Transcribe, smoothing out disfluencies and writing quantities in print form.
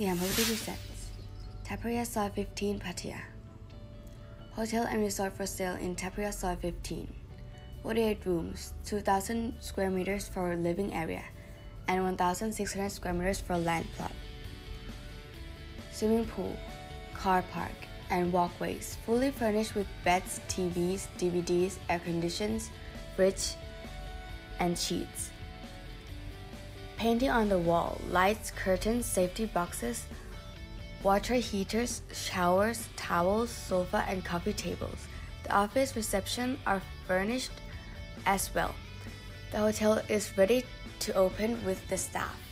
Siam Property presents Taparia Soy 15 Pattaya. Hotel and resort for sale in Taparia Soy 15. 48 rooms, 2,000 square meters for living area, and 1,600 square meters for land plot. Swimming pool, car park, and walkways, fully furnished with beds, TVs, DVDs, air conditions, fridge, and sheets. Painting on the wall, lights, curtains, safety boxes, water heaters, showers, towels, sofa, and coffee tables. The office reception are furnished as well. The hotel is ready to open with the staff.